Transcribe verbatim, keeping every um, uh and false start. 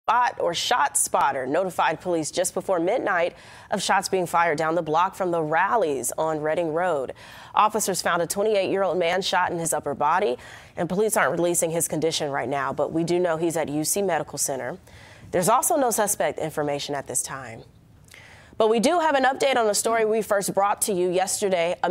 Spot or shot spotter notified police just before midnight of shots being fired down the block from the rallies on Reading Road. Officers found a twenty-eight-year-old man shot in his upper body, and police aren't releasing his condition right now, but we do know he's at U C Medical Center. There's also no suspect information at this time. But we do have an update on a story we first brought to you yesterday.